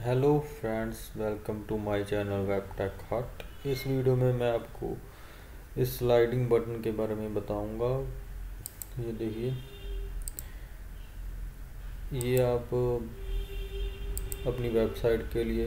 Hello friends, welcome to my channel WebTechHut. इस वीडियो में मैं आपको इस स्लाइडिंग बटन के बारे में बताऊंगा। ये देखिए, ये आप अपनी वेबसाइट के लिए,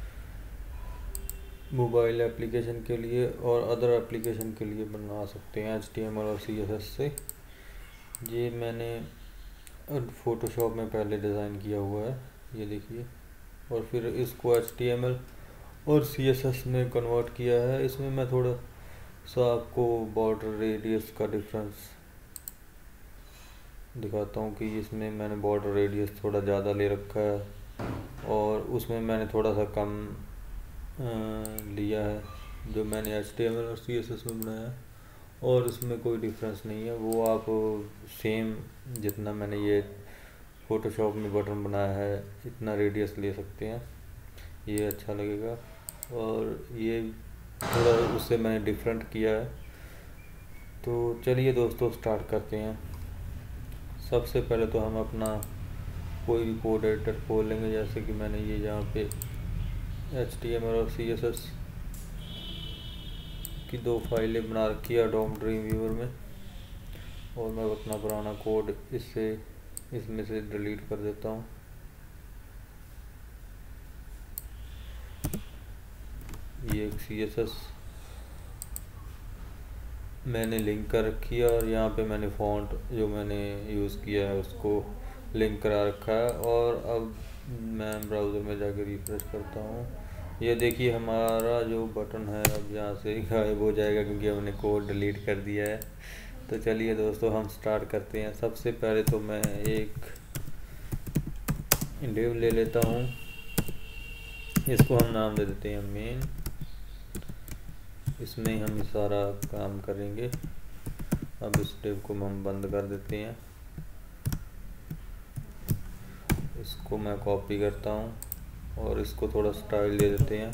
मोबाइल एप्लीकेशन के लिए और अदर एप्लीकेशन के लिए बना सकते हैं HTML और CSS से। ये मैंने फ़ोटोशॉप में पहले डिज़ाइन किया हुआ है, ये देखिए, और फिर इसको HTML और CSS में कन्वर्ट किया है। इसमें मैं थोड़ा सा आपको बॉर्डर रेडियस का डिफरेंस दिखाता हूँ कि इसमें मैंने बॉर्डर रेडियस थोड़ा ज़्यादा ले रखा है और उसमें मैंने थोड़ा सा कम लिया है जो मैंने HTML और CSS में बनाया है, और इसमें कोई डिफरेंस नहीं है। वो आप सेम जितना मैंने ये फ़ोटोशॉप में बटन बनाया है इतना रेडियस ले सकते हैं, ये अच्छा लगेगा। और ये थोड़ा उससे मैंने डिफरेंट किया है। तो चलिए दोस्तों, स्टार्ट करते हैं। सबसे पहले तो हम अपना कोई भी कोड एडिटर खोल लेंगे, जैसे कि मैंने ये यहाँ पे HTML और CSS की 2 फाइलें बना रखी है एडोब ड्रीम व्यूअर में, और मैं अपना पुराना कोड इसमें से डिलीट कर देता हूँ। ये एक CSS मैंने लिंक कर रखी है और यहाँ पे मैंने फ़ॉन्ट जो मैंने यूज़ किया है उसको लिंक करा रखा है। और अब मैं ब्राउज़र में जाकर रिफ्रेश करता हूँ। ये देखिए, हमारा जो बटन है अब यहाँ से गायब हो जाएगा क्योंकि हमने कोड डिलीट कर दिया है। तो चलिए दोस्तों, हम स्टार्ट करते हैं। सबसे पहले तो मैं एक डिव ले लेता हूँ, इसको हम नाम दे देते हैं मेन। इसमें हम सारा काम करेंगे। अब इस डिव को हम बंद कर देते हैं। इसको मैं कॉपी करता हूँ और इसको थोड़ा स्टाइल दे देते हैं।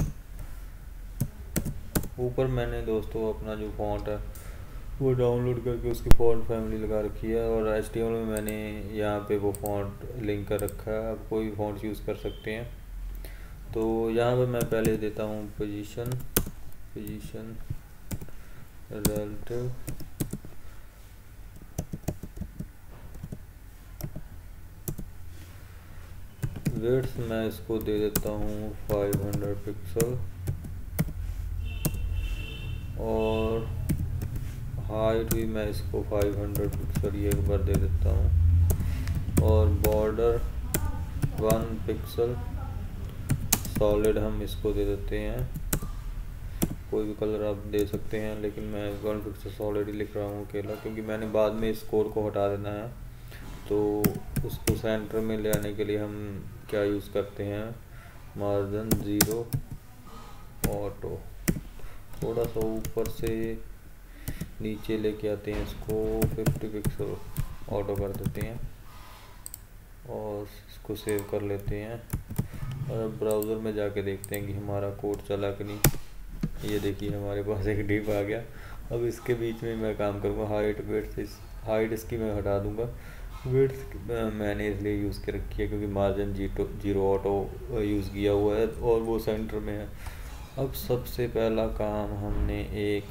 ऊपर मैंने दोस्तों अपना जो फ़ॉन्ट है वो डाउनलोड करके उसकी फ़ॉन्ट फैमिली लगा रखी है, और HTML में मैंने यहाँ पे वो फ़ॉन्ट लिंक कर रखा है। आप कोई फ़ॉन्ट यूज़ कर सकते हैं। तो यहाँ पे मैं पहले देता हूँ पोजीशन रिलेटिव, विड्थ मैं इसको दे देता हूँ 500 पिक्सल, और हाइट भी मैं इसको 500 पिक्सल ये एक बार दे देता हूँ, और बॉर्डर 1 पिक्सल सॉलिड हम इसको दे देते हैं। कोई भी कलर आप दे सकते हैं, लेकिन मैं 1 पिक्सल सॉलिड ही लिख रहा हूँ अकेला, क्योंकि मैंने बाद में इस कोड को हटा देना है। तो उसको सेंटर में ले आने के लिए हम क्या यूज़ करते हैं, मार्जिन 0 ऑटो, थोड़ा सा ऊपर से नीचे लेके आते हैं, इसको 50 पिक्सल ऑटो कर देते हैं और इसको सेव कर लेते हैं। और अब ब्राउज़र में जाके देखते हैं कि हमारा कोड चला कि नहीं। ये देखिए, हमारे पास एक डिव आ गया। अब इसके बीच में मैं काम करूँगा हाइट विड्थ। हाइट इसकी मैं हटा दूँगा, विड्थ मैंने इसलिए यूज़ कर रखी है क्योंकि मार्जिन 0 ऑटो यूज़ किया हुआ है और वो सेंटर में है। अब सबसे पहला काम, हमने एक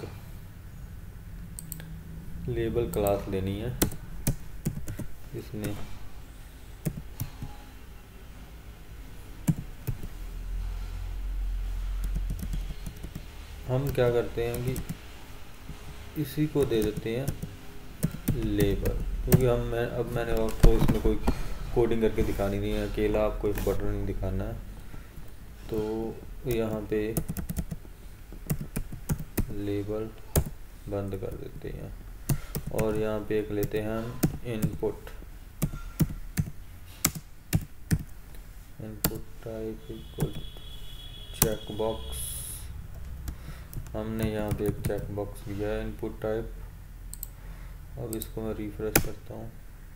लेबल क्लास लेनी है। इसमें हम क्या करते हैं कि इसी को दे देते हैं लेबल, क्योंकि अब मैंने आपको इसमें कोई कोडिंग करके दिखानी नहीं है, अकेला आपको एक बटन नहीं दिखाना है। तो यहाँ पे लेबल बंद कर देते हैं और यहाँ पे एक लेते हैं हम input type equal check box. हमने यहाँ पे एक चेक बॉक्स लिया है इनपुट टाइप। अब इसको मैं रिफ्रेश करता हूँ।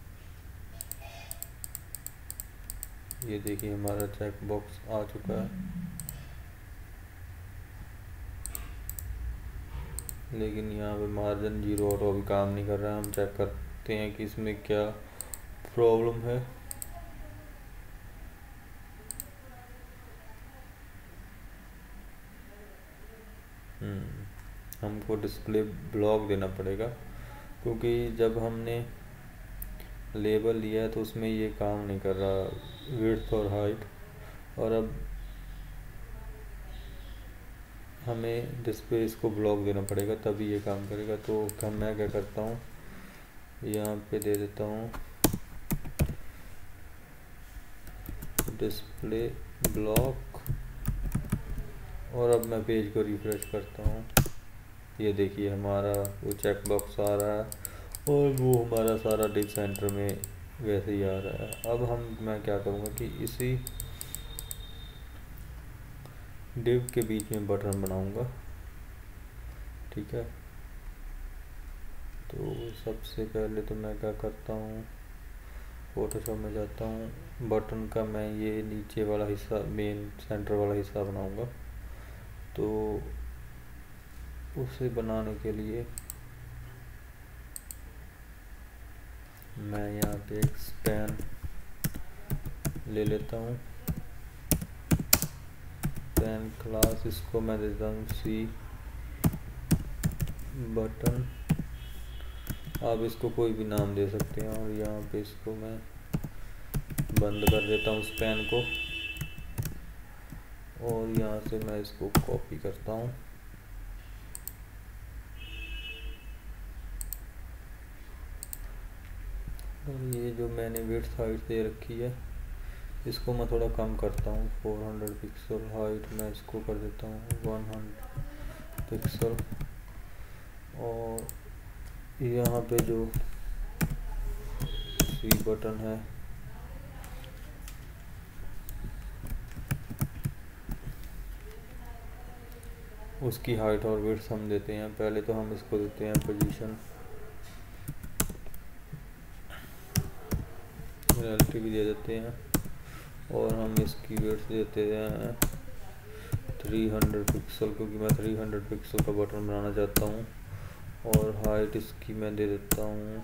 ये देखिए, हमारा चेक बॉक्स आ चुका है, लेकिन यहाँ पे मार्जिन 0 ऑटो अभी काम नहीं कर रहा है। हम चेक करते हैं कि इसमें क्या प्रॉब्लम है। हमको डिस्प्ले ब्लॉक देना पड़ेगा, क्योंकि जब हमने लेबल लिया है तो उसमें ये काम नहीं कर रहा विड्थ और हाइट, और अब हमें डिस्प्ले इसको ब्लॉक देना पड़ेगा तभी ये काम करेगा। तो मैं क्या करता हूँ, यहाँ पे दे देता हूँ डिस्प्ले ब्लॉक, और अब मैं पेज को रिफ्रेश करता हूँ। ये देखिए हमारा वो चेक बॉक्स आ रहा है और वो हमारा सारा डिव सेंटर में वैसे ही आ रहा है। अब मैं क्या करूँगा कि इसी डिव के बीच में बटन बनाऊँगा, ठीक है। तो सबसे पहले तो मैं क्या करता हूँ, फोटोशॉप में जाता हूँ, बटन का मैं ये नीचे वाला हिस्सा, मेन सेंटर वाला हिस्सा बनाऊँगा। तो उसे बनाने के लिए मैं यहाँ पे एक स्पैन ले लेता हूँ, स्पैन क्लास, इसको मैं देता हूँ सी बटन। आप इसको कोई भी नाम दे सकते हैं, और यहाँ पे इसको मैं बंद कर देता हूँ स्पैन को, और यहाँ से मैं इसको कॉपी करता हूँ। और ये जो मैंने विड्थ हाइट दे रखी है इसको मैं थोड़ा कम करता हूँ, 400 पिक्सल हाइट मैं इसको कर देता हूँ 100 पिक्सल। और यहाँ पे जो सी बटन है उसकी हाइट और विड्थ हम देते हैं। पहले तो हम इसको देते हैं पोजीशन, रियलिटी भी दे देते हैं, और हम इसकी विड्थ देते हैं 300 पिक्सल, क्योंकि मैं 300 पिक्सल का बटन बनाना चाहता हूँ। और हाइट इसकी मैं दे देता हूँ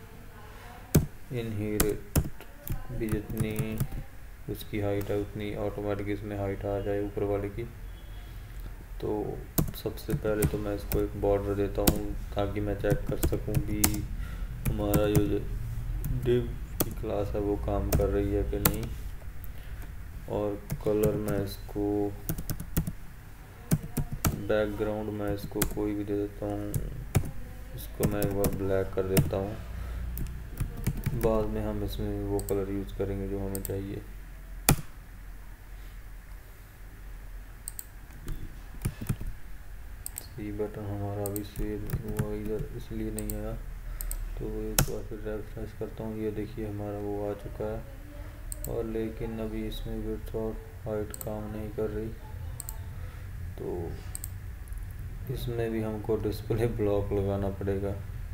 इनहेरिट भी, जितनी उसकी हाइट है उतनी ऑटोमेटिक इसमें हाइट आ जाए ऊपर वाले की। तो सबसे पहले तो मैं इसको एक बॉर्डर देता हूँ ताकि मैं चेक कर सकूँ कि हमारा जो डिव की क्लास है वो काम कर रही है कि नहीं। और कलर मैं इसको, बैकग्राउंड मैं इसको कोई भी दे देता हूँ, इसको मैं एक बार ब्लैक कर देता हूँ, बाद में हम इसमें वो कलर यूज़ करेंगे जो हमें चाहिए। सी बटन हमारा अभी सेव हुआ इधर इसलिए नहीं आया, तो एक बार फिर रिफ्रेश करता हूँ। ये देखिए हमारा वो आ चुका है, और लेकिन अभी इसमें विड्थ और हाइट काम नहीं कर रही, तो इसमें भी हमको डिस्प्ले ब्लॉक लगाना पड़ेगा।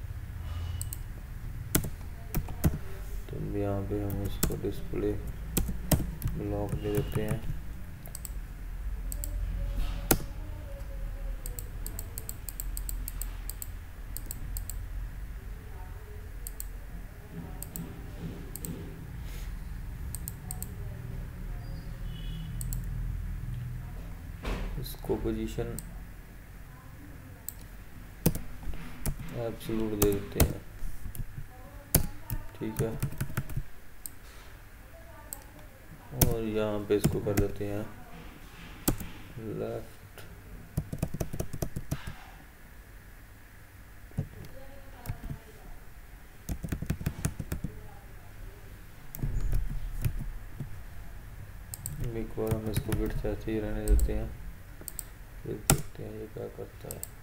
तो यहाँ पे हम इसको डिस्प्ले ब्लॉक दे देते हैं। इसको पोजीशन एब्सोल्यूट दे देते हैं, ठीक है। और यहाँ पे इसको कर देते हैं लेफ्ट, एक बार हम इसको विड्थ ऐसे ही रहने देते हैं, फिर देखते हैं ये क्या करता है।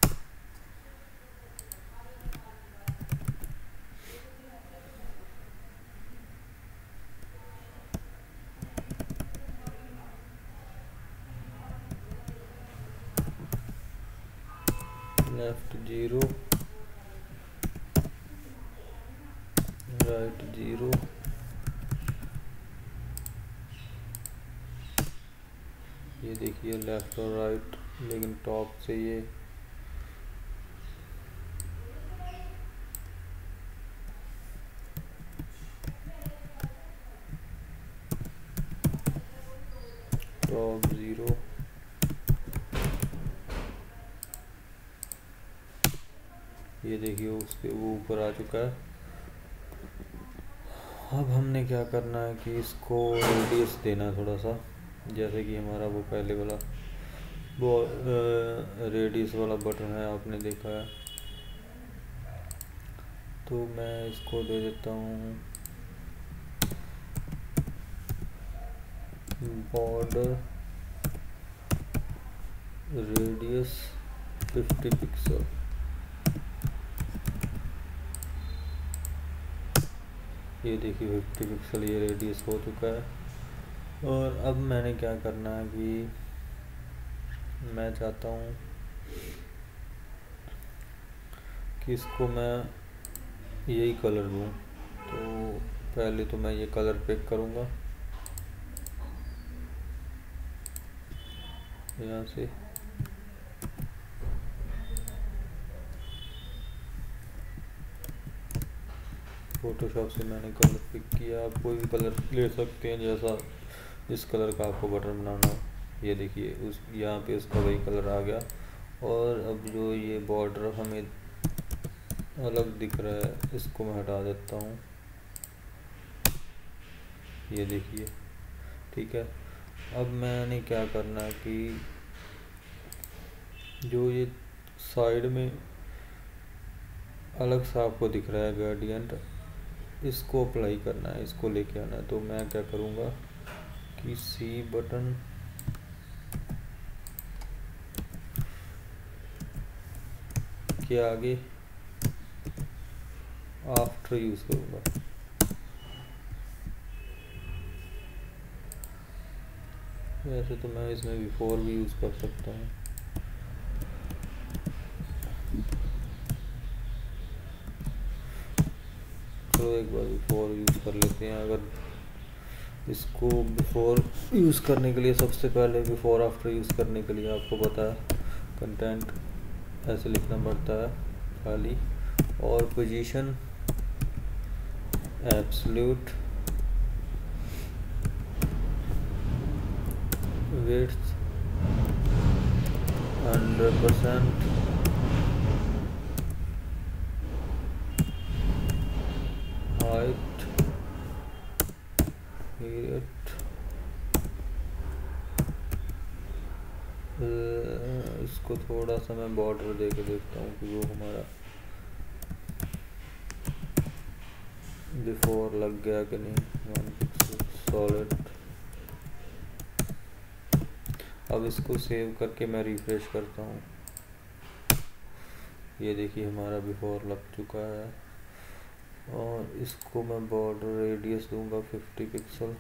लेफ्ट 0, राइट 0, ये देखिए लेफ्ट और राइट, लेकिन टॉप से ये टॉप 0, ये देखिए उसके वो ऊपर आ चुका है। अब हमने क्या करना है कि इसको रेडियस देना है थोड़ा सा, जैसे कि हमारा वो पहले वाला वो रेडियस वाला बटन है, आपने देखा है। तो मैं इसको दे देता हूँ बॉर्डर रेडियस 50 पिक्सल। ये देखिए 50 पिक्सल ये रेडियस हो चुका है। और अब मैंने क्या करना है कि मैं चाहता हूँ कि इसको मैं यही कलर दूँ। तो पहले तो मैं ये कलर पिक करूँगा यहाँ से, फोटोशॉप से मैंने कलर पिक किया। आप कोई भी कलर ले सकते हैं जैसा इस कलर का आपको बटन बनाना हो। ये देखिए उस यहाँ पे उसका वही कलर आ गया। और अब जो ये बॉर्डर हमें अलग दिख रहा है इसको मैं हटा देता हूँ। ये देखिए ठीक है। अब मैंने क्या करना है कि जो ये साइड में अलग सा आपको दिख रहा है ग्रेडियंट, इसको अप्लाई करना है, इसको लेके आना है। तो मैं क्या करूँगा कि सी बटन के आगे आफ्टर यूज़ करूँगा। वैसे तो मैं इसमें बिफोर भी यूज़ कर सकता हूँ। चलो एक बार बिफोर यूज़ कर लेते हैं। अगर इसको बिफोर यूज़ करने के लिए सबसे पहले बिफोर आफ्टर यूज़ करने के लिए आपको पता है कंटेंट ऐसे लिखना पड़ता है खाली, और पोजीशन एब्सोल्यूट, विड्थ 100%, हाइट इसको थोड़ा सा मैं बॉर्डर दे के देखता हूँ कि वो हमारा बिफोर लग गया कि नहीं। 1 पिक्सल सॉलिड। अब इसको सेव करके मैं रिफ्रेश करता हूँ। ये देखिए हमारा बिफोर लग चुका है। और इसको मैं बॉर्डर रेडियस दूंगा 50 पिक्सल।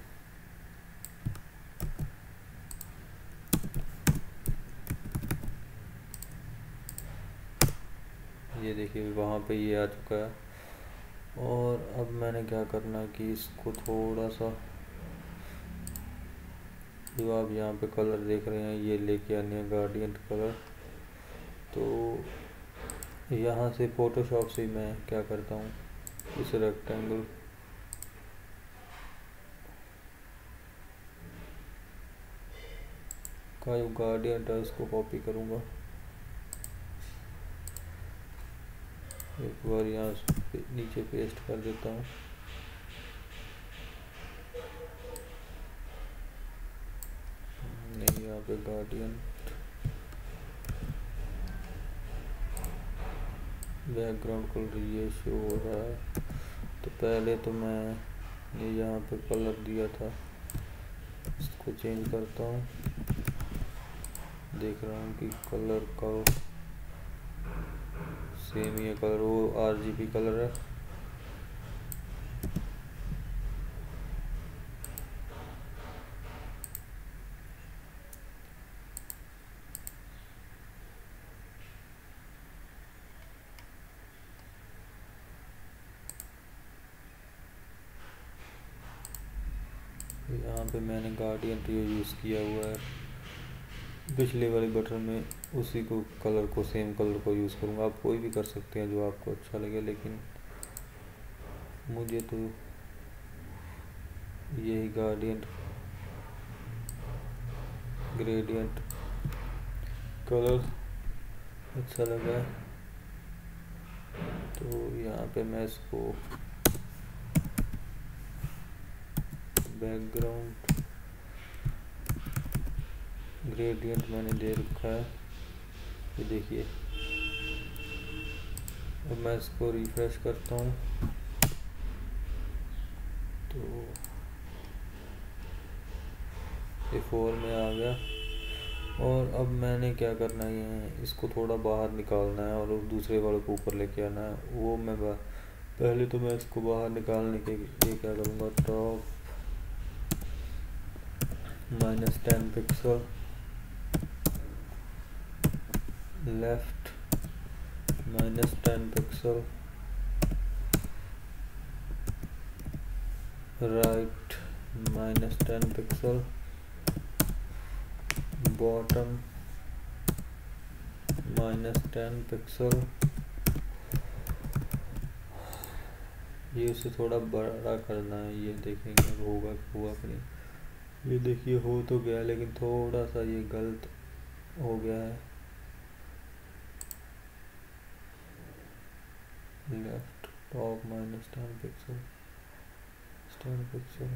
ये देखिए वहाँ पे ये आ चुका है। और अब मैंने क्या करना है कि इसको थोड़ा सा जो आप यहाँ पे कलर देख रहे हैं ये लेके आने हैं गार्डियन कलर। तो यहाँ से फोटोशॉप से मैं क्या करता हूँ इस रेक्टेंगल का जो गार्डियन है उसको कॉपी करूँगा। एक बार यहाँ नीचे पेस्ट कर देता हूँ। नहीं यहाँ पे गार्डियन बैकग्राउंड कलर ये शो हो रहा है। तो पहले तो मैं ये यहाँ पे कलर दिया था इसको चेंज करता हूँ। देख रहा हूँ कि कलर का सेम ये कलर वो RGB कलर है। यहाँ पे मैंने गार्डियन तो यूज़ किया हुआ है पिछले वाले बटन में, उसी को कलर को सेम कलर को यूज़ करूँगा। आप कोई भी कर सकते हैं जो आपको अच्छा लगे, लेकिन मुझे तो यही ग्रेडियंट कलर अच्छा लगा है। यहाँ पे मैं इसको बैकग्राउंड ग्रेडियंट मैंने दे रखा है, ये देखिए। अब मैं इसको रिफ्रेश करता हूँ तो ये 4 में आ गया। और अब मैंने क्या करना है, इसको थोड़ा बाहर निकालना है और दूसरे वाले को ऊपर लेके आना है। वो मैं पहले तो मैं इसको बाहर निकालने के लिए क्या करूँगा, top -10 pixel, left -10 pixel, right -10 pixel, bottom -10 pixel. ये उसे थोड़ा बड़ा करना है, ये देखेंगे होगा कि नहीं। ये देखिए हो तो गया, लेकिन थोड़ा सा ये गलत हो गया है। Left top -10 pixel, 10 pixel.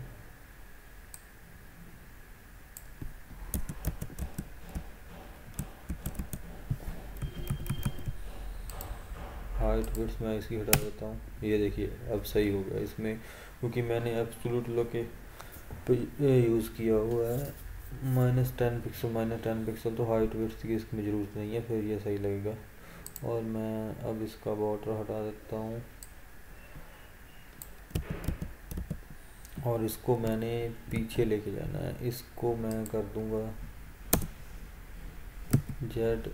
Height width मैं इसकी हटा देता हूँ। ये देखिए अब सही हो गया इसमें, क्योंकि मैंने एब्सोल्यूट लोके यूज़ किया हुआ है। -10 पिक्सल, -10 पिक्सल, तो हाइट विड्थ की इसमें ज़रूरत नहीं है, फिर ये सही लगेगा। और मैं अब इसका बॉर्डर हटा देता हूँ और इसको मैंने पीछे लेके जाना है। इसको मैं कर दूंगा Z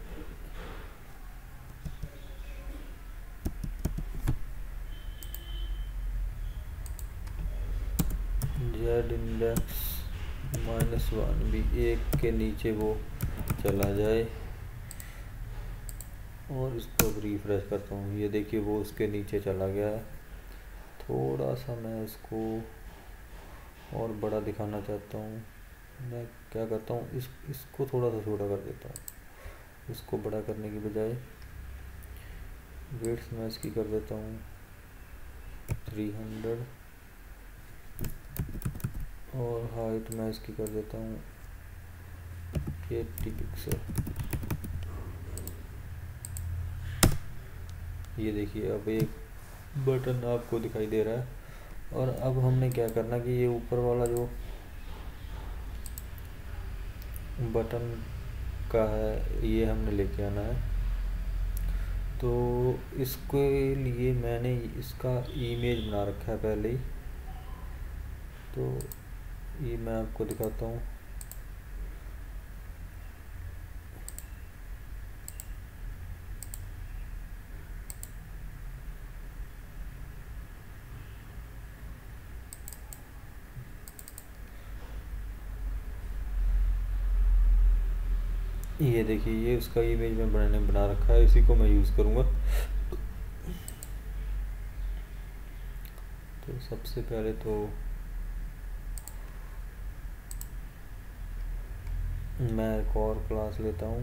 इंडेक्स -1 भी 1 के नीचे वो चला जाए। और इसको अब रिफ्रेश करता हूँ, ये देखिए वो उसके नीचे चला गया है। थोड़ा सा मैं इसको और बड़ा दिखाना चाहता हूँ। मैं क्या करता हूँ, इसको थोड़ा सा छोटा कर देता हूँ। इसको बड़ा करने की बजाय विड्थ मैं इसकी कर देता हूँ 300 और हाइट मैं इसकी कर देता हूँ 80 पिक्सल। ये देखिए अब एक बटन आपको दिखाई दे रहा है। और अब हमने क्या करना कि ये ऊपर वाला जो बटन का है ये हमने लेके आना है। तो इसके लिए मैंने इसका इमेज बना रखा है पहले ही, तो ये मैं आपको दिखाता हूँ। ये देखिए ये उसका इमेज मैं बना रखा है, इसी को मैं यूज़ करूँगा। तो सबसे पहले तो मैं एक और क्लास लेता हूँ,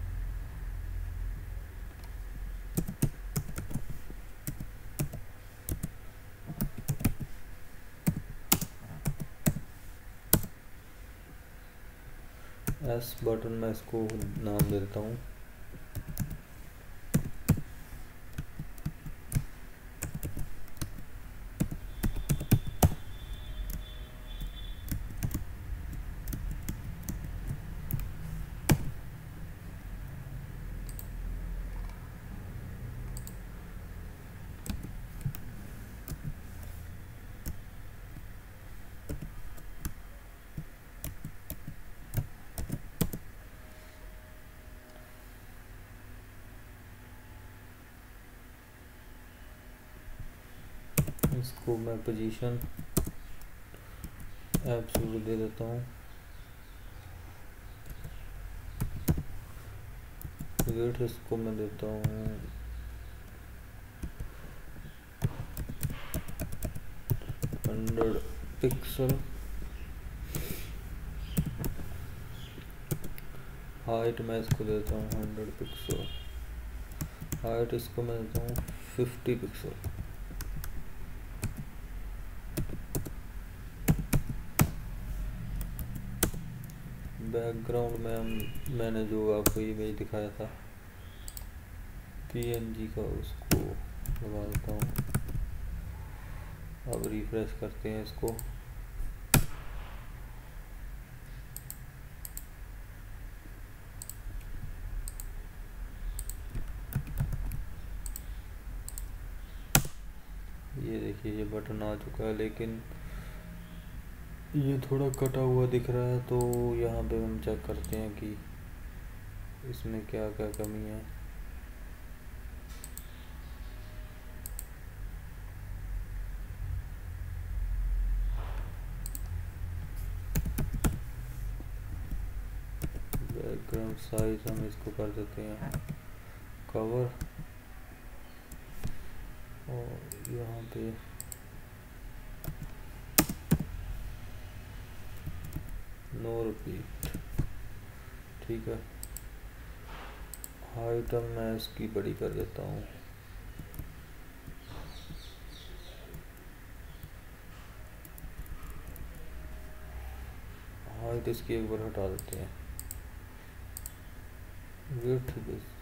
एस बटन, मैं इसको नाम दे देता हूँ। इसको मैं पोजीशन एब्सोल्यूट दे देता हूँ। वेट इसको मैं देता हूँ 100 पिक्सल। हाइट मैं इसको देता हूँ 100 पिक्सल। हाइट इसको मैं देता हूँ 50 पिक्सल। बैकग्राउंड में मैंने जो आपको इमेज दिखाया था पीएनजी का, उसको लगा देता हूँ। अब रिफ्रेश करते हैं इसको। ये देखिए ये बटन आ चुका है, लेकिन ये थोड़ा कटा हुआ दिख रहा है। तो यहाँ पे हम चेक करते हैं कि इसमें क्या क्या कमी है। बैकग्राउंड साइज हम इसको कर देते हैं कवर, और यहाँ पे नो रिपीट। ठीक है, हाइट मैं इसकी बड़ी कर देता हूँ। हाइट इसकी एक बार हटा देते हैं। विड्थ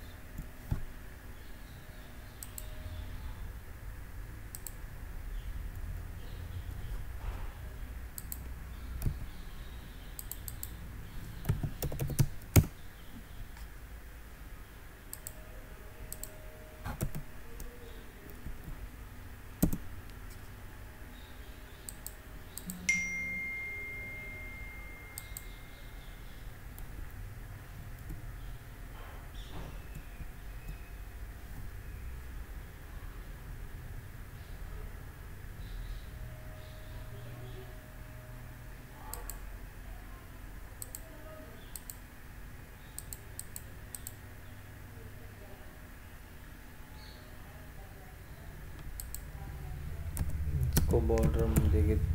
को बॉर्डर में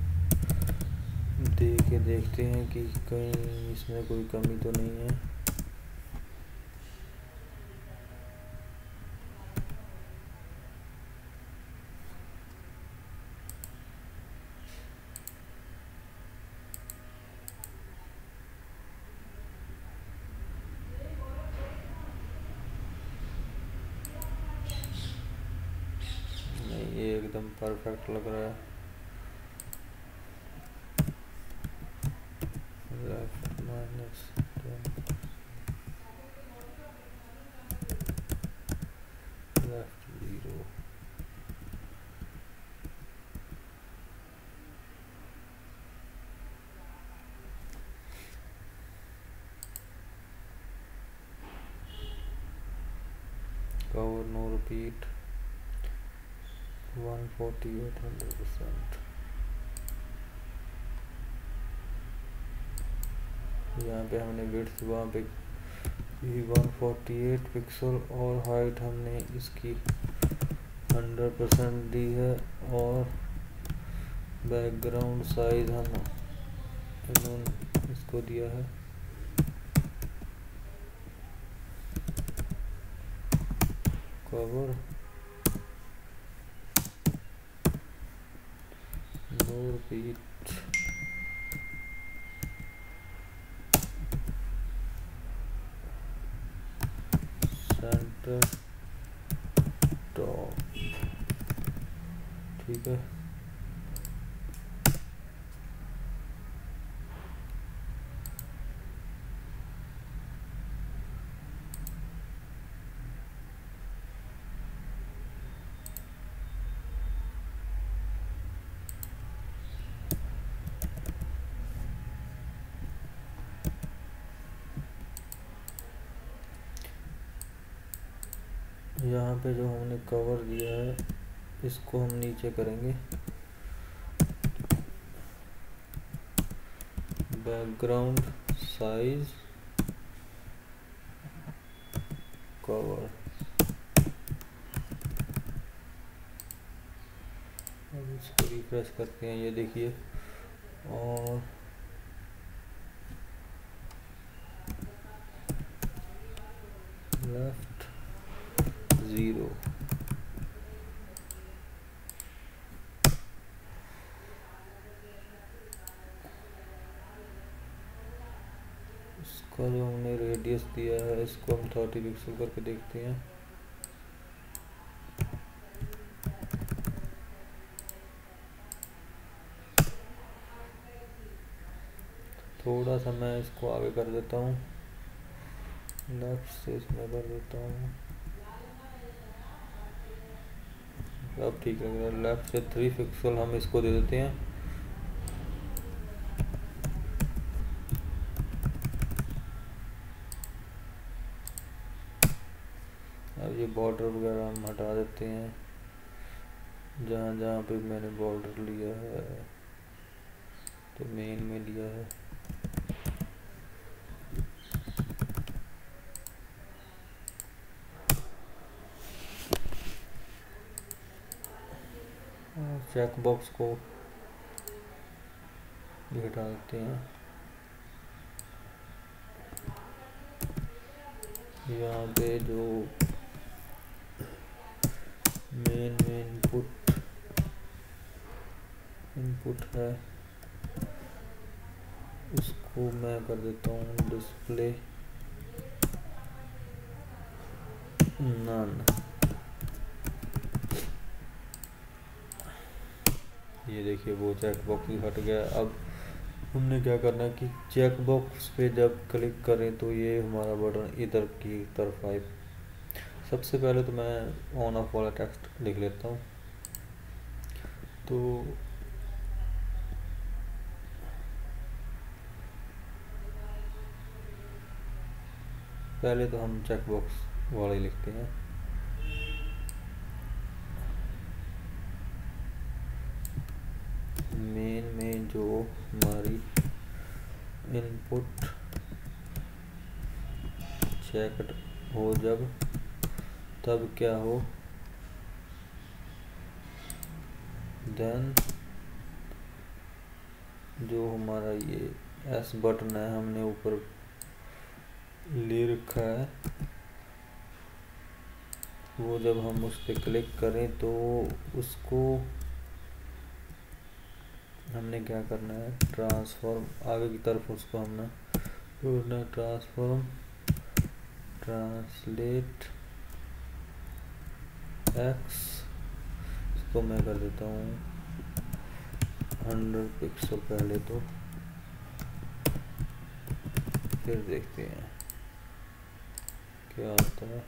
देखते हैं कि कहीं इसमें कोई कमी तो नहीं है। नहीं, ये एकदम परफेक्ट लग रहा है। Left -10, left 0। Cover no repeat 148 100%। यहाँ पे हमने विड्थ वहाँ पे 148 पिक्सल और हाइट हमने इसकी 100% दी है, और बैकग्राउंड साइज इन्होंने इसको दिया है cover no repeat center top. ठीक है, यहाँ पे जो हमने कवर दिया है इसको हम नीचे करेंगे। Background size cover. अब इसको रिफ्रेश करते हैं, ये देखिए, और लेफ्ट 0। इसका जो हमने रेडियस दिया है इसको हम 30 पिक्सल करके देखते हैं। थोड़ा सा मैं इसको आगे कर देता हूँ, लेफ्ट से इसमें कर देता हूँ। अब ठीक लग रहा है। लेफ्ट से 3 पिक्सल हम इसको दे देते हैं। अब ये बॉर्डर वगैरह हम हटा देते हैं, जहाँ जहाँ पे मैंने बॉर्डर लिया है तो मेन में लिया है। चेक बॉक्स को भी हटा देते हैं। यहाँ पे जो मेन में इनपुट है उसको मैं कर देता हूँ डिस्प्ले नन। ये देखिए वो चेक बॉक्स भी हट गया। अब हमने क्या करना है कि चेक बॉक्स पे जब क्लिक करें तो ये हमारा बटन इधर की तरफ आए। सबसे पहले तो मैं ऑन ऑफ वाला टेक्स्ट लिख लेता हूँ। तो पहले तो हम चेक बॉक्स वाले लिखते हैं। मेन में जो हमारी इनपुट चेक हो जब तब क्या हो, देन जो हमारा ये एस बटन है हमने ऊपर ले रखा है, वो जब हम उस पर क्लिक करें तो उसको हमने क्या करना है, ट्रांसफॉर्म आगे की तरफ उसको हमने करना, ट्रांसफॉर्म ट्रांसलेट एक्स। इसको मैं कर देता हूँ 100 पिक्सल पहले, तो फिर देखते हैं क्या होता है।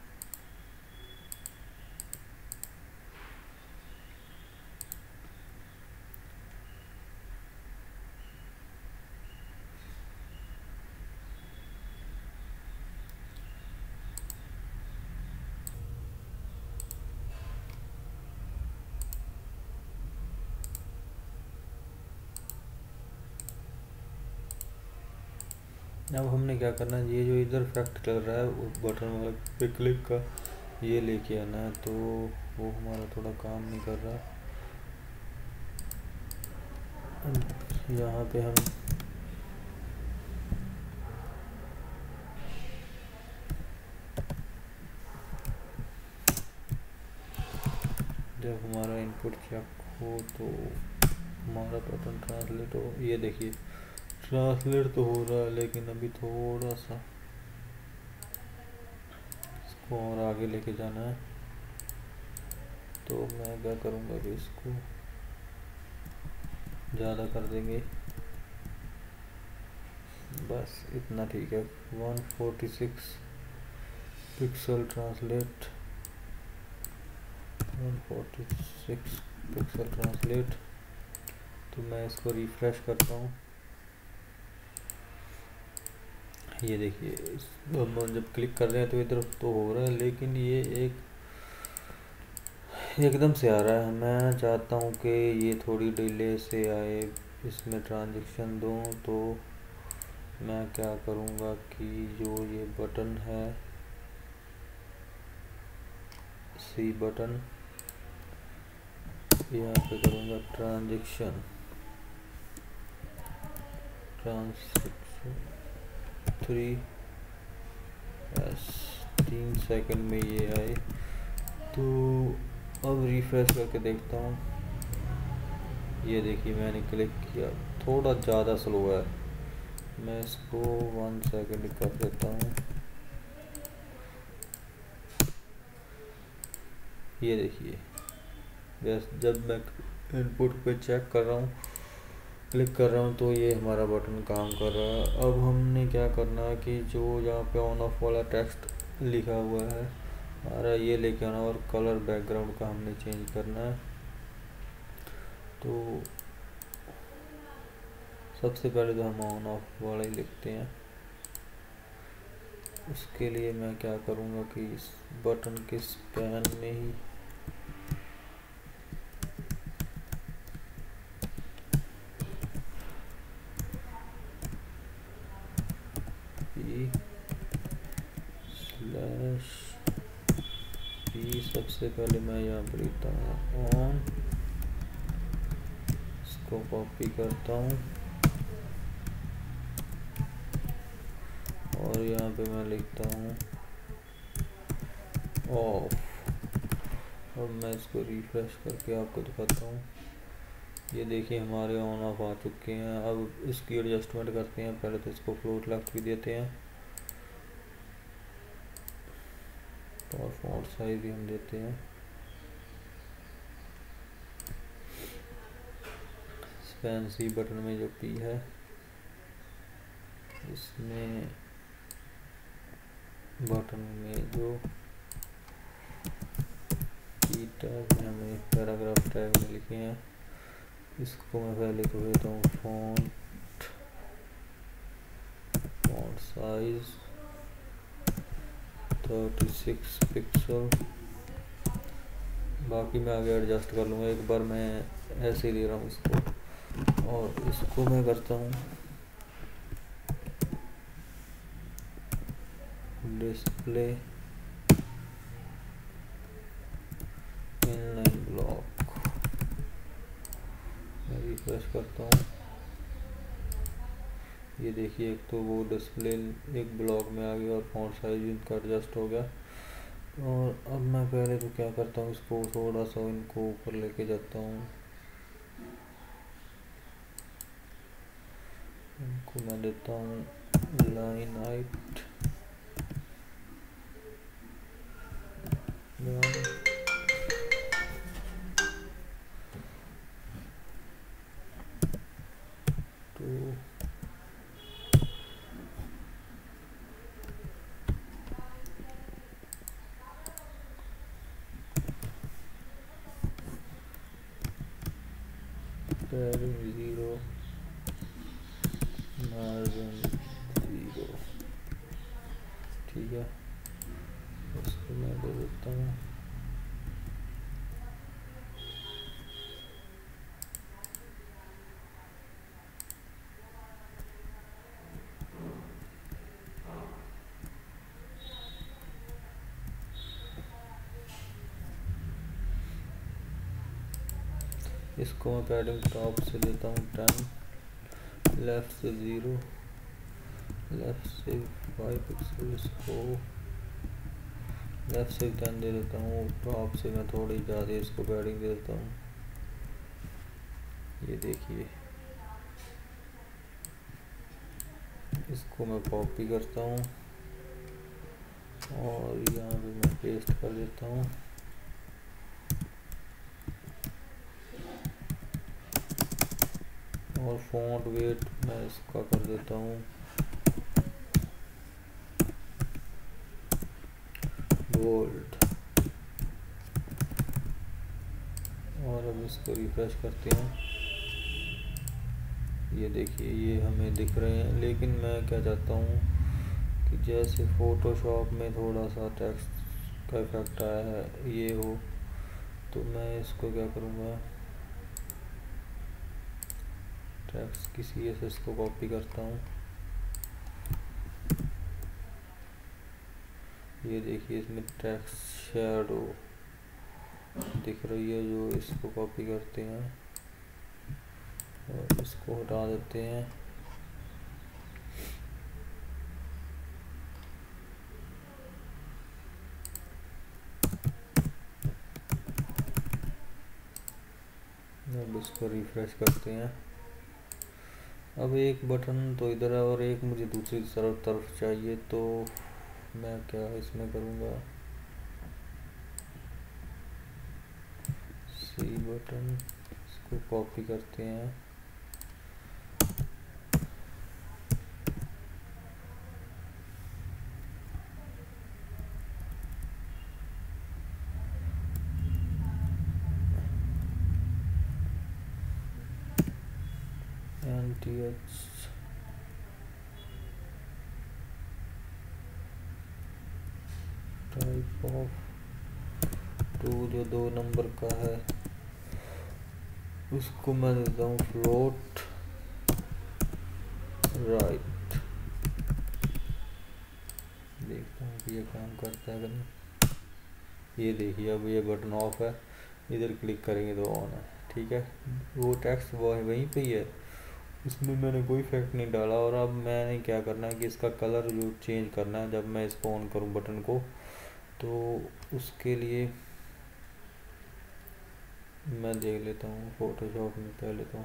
अब हमने क्या करना है, ये जो इधर इफेक्ट चल रहा है उस बटन वाला पे क्लिक का, ये लेके आना है। तो वो हमारा थोड़ा काम नहीं कर रहा। यहाँ पे हम जब हमारा इनपुट चेक हो तो हमारा बटन ट्रांसलेट हो। ये देखिए ट्रांसलेट तो हो रहा है, लेकिन अभी थोड़ा सा इसको और आगे लेके जाना है। तो मैं क्या करूँगा कि इसको ज़्यादा कर देंगे, बस इतना ठीक है। 146 पिक्सल ट्रांसलेट, 146 पिक्सल ट्रांसलेट। तो मैं इसको रिफ्रेश करता हूँ। ये देखिए हम जब क्लिक कर रहे हैं तो इधर तो हो रहा है, लेकिन ये एकदम से आ रहा है। मैं चाहता हूँ कि ये थोड़ी डिले से आए, इसमें ट्रांजैक्शन दूँ। तो मैं क्या करूँगा कि जो ये बटन है सी बटन, यहाँ पे करूँगा ट्रांजैक्शन 3 सेकंड में ये आए। तो अब रिफ्रेश करके देखता हूँ। ये देखिए मैंने क्लिक किया, थोड़ा ज़्यादा स्लो है, मैं इसको 1 सेकंड कर देता हूँ। ये देखिए, जब मैं इनपुट पे चेक कर रहा हूँ, क्लिक कर रहा हूँ, तो ये हमारा बटन काम कर रहा है। अब हमने क्या करना है कि जो यहाँ पे ऑन ऑफ वाला टेक्स्ट लिखा हुआ है हमारा, ये लेके आना और कलर बैकग्राउंड का हमने चेंज करना है। तो सबसे पहले तो हम ऑन ऑफ वाला ही लिखते हैं। उसके लिए मैं क्या करूँगा कि इस बटन के स्पैन में ही p सबसे पहले मैं यहाँ पर लिखता हूँ ऑन, इसको कॉपी करता हूँ और यहाँ पे मैं लिखता हूँ ऑफ। और मैं इसको रिफ्रेश करके आपको दिखाता हूँ। ये देखिए हमारे ऑन ऑफ आ चुके हैं। अब इसकी एडजस्टमेंट करते हैं। पहले तो इसको फ्लोट लेफ्ट भी देते हैं और फॉन्ट साइज भी हम देते हैं। फैंसी बटन में जो पी है, इसमें बटन में जो की टैग में हमें पैराग्राफ टैग में लिखे हैं, इसको मैं पहले तो देता हूँ फॉन्ट साइज 36 पिक्सल। बाकी मैं आगे एडजस्ट कर लूँगा। एक बार मैं ऐसे ही दे रहा हूँ इसको, और इसको मैं करता हूँ डिस्प्ले इनलाइन ब्लॉक। मैं रिफ्रेश करता हूँ। ये देखिए, एक तो वो डिस्प्ले एक ब्लॉक में आ गया और फॉन्ट साइज इनका एडजस्ट हो गया। और अब मैं पहले तो क्या करता हूँ, इसको थोड़ा सा इनको ऊपर लेके जाता हूँ। इनको मैं देता हूँ लाइन हाइट 1 2 पैडिंग 0, मार्जिन 0। ठीक है, इसको मैं दे देता हूँ इसको मैं पैडिंग टॉप से देता हूँ 10, लेफ्ट से 0, लेफ्ट से 5 पिक्सल, इसको लेफ्ट से 10 दे देता हूँ। टॉप से मैं थोड़ी ज़्यादा इसको पैडिंग दे देता हूँ। ये देखिए, इसको मैं कॉपी करता हूँ और यहाँ पे मैं पेस्ट कर देता हूँ। और फॉन्ट वेट मैं इसका कर देता हूँ बोल्ड। और अब इसको रिफ्रेश करते हैं। ये देखिए, ये हमें दिख रहे हैं। लेकिन मैं क्या चाहता हूँ कि जैसे फोटोशॉप में थोड़ा सा टेक्स्ट का इफेक्ट आया है ये हो, तो मैं इसको क्या करूँगा, टेक्स्ट की CSS को कॉपी करता हूँ। ये देखिए, इसमें टेक्स्ट शैडो दिख रही है, जो इसको कॉपी करते हैं और इसको हटा देते हैं। अब इसको रिफ्रेश करते हैं। अब एक बटन तो इधर है और एक मुझे दूसरी तरफ चाहिए, तो मैं क्या इसमें करूँगा, सी बटन, इसको कॉपी करते हैं, NTH टाइप ऑफ टू जो 2 नंबर का है उसको मैं देता हूँ फ्लोट राइट। देखता हूँ कि ये काम करता है कि नहीं। ये देखिए अब ये बटन ऑफ है, इधर क्लिक करेंगे तो ऑन है। ठीक है, वो टेक्स्ट वो है वहीं पे ही है, इसमें मैंने कोई इफेक्ट नहीं डाला। और अब मैंने क्या करना है कि इसका कलर जो चेंज करना है जब मैं इसको ऑन करूँ बटन को, तो उसके लिए मैं देख लेता हूँ फोटोशॉप में पहले तो।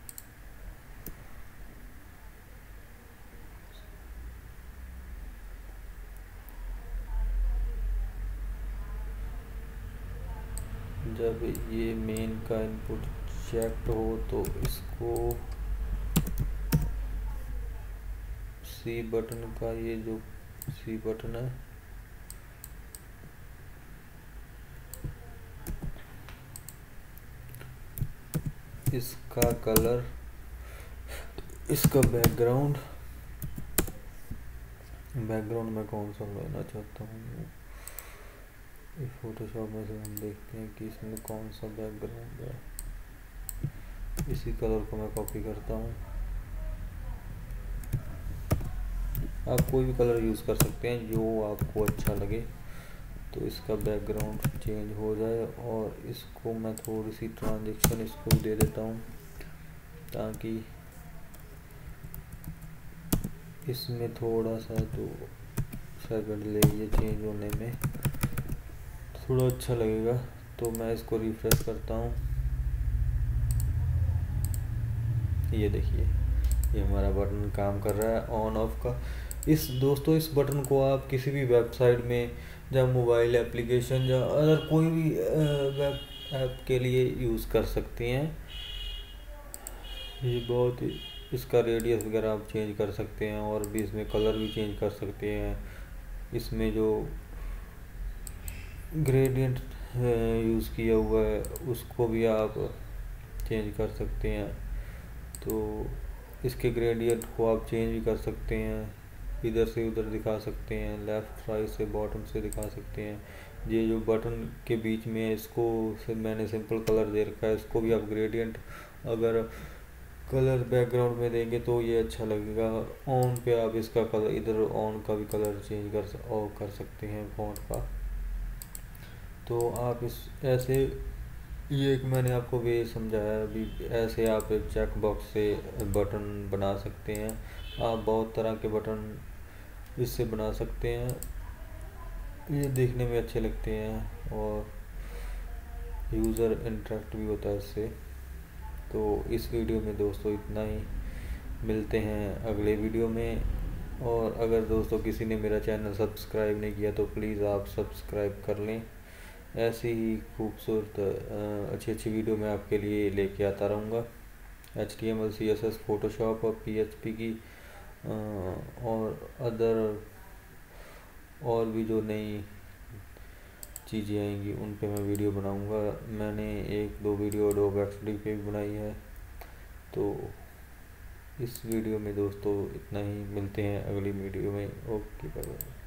जब ये मेन का इनपुट चेक हो तो इसको सी बटन का, ये जो सी बटन है इसका कलर, इसका बैकग्राउंड मैं कौन सा लेना चाहता हूँ, इस फोटोशॉप में से हम देखते हैं कि इसमें कौन सा बैकग्राउंड है। इसी कलर को मैं कॉपी करता हूँ। आप कोई भी कलर यूज़ कर सकते हैं जो आपको अच्छा लगे, तो इसका बैकग्राउंड चेंज हो जाए। और इसको मैं थोड़ी सी ट्रांजेक्शन इसको दे देता हूँ ताकि इसमें थोड़ा सा तो सेकंड ले ये चेंज होने में थोड़ा अच्छा लगेगा। तो मैं इसको रिफ्रेश करता हूँ, ये देखिए ये हमारा बटन काम कर रहा है ऑन ऑफ का। दोस्तों इस बटन को आप किसी भी वेबसाइट में या मोबाइल एप्लीकेशन या अदर कोई भी वेब ऐप के लिए यूज़ कर सकती हैं। ये बहुत ही, इसका रेडियस वगैरह आप चेंज कर सकते हैं और भी इसमें कलर भी चेंज कर सकते हैं। इसमें जो ग्रेडियंट यूज़ किया हुआ है उसको भी आप चेंज कर सकते हैं। तो इसके ग्रेडियंट को आप चेंज भी कर सकते हैं, इधर से उधर दिखा सकते हैं, लेफ़्ट राइट से बॉटम से दिखा सकते हैं। ये जो बटन के बीच में इसको मैंने सिंपल कलर दे रखा है, इसको भी आप ग्रेडियंट अगर कलर बैकग्राउंड में देंगे तो ये अच्छा लगेगा। ऑन पे आप इसका कलर, इधर ऑन का भी कलर चेंज कर सकते हैं फॉन्ट का। तो आप इस ऐसे, ये एक मैंने आपको वे समझाया अभी, ऐसे आप एक चेक बॉक्स से बटन बना सकते हैं। आप बहुत तरह के बटन इससे बना सकते हैं, ये देखने में अच्छे लगते हैं और यूज़र इंटरेक्ट भी होता है इससे। तो इस वीडियो में दोस्तों इतना ही, मिलते हैं अगले वीडियो में। और अगर दोस्तों किसी ने मेरा चैनल सब्सक्राइब नहीं किया तो प्लीज़ आप सब्सक्राइब कर लें। ऐसी ही खूबसूरत अच्छी अच्छी वीडियो मैं आपके लिए लेके आता रहूँगा। HTML CSS फ़ोटोशॉप और PHP की और अदर और भी जो नई चीज़ें आएंगी उन पे मैं वीडियो बनाऊँगा। मैंने 1-2 वीडियो एडोब एक्सडी पे भी बनाई है। तो इस वीडियो में दोस्तों इतना ही, मिलते हैं अगली वीडियो में। Okay bye bye.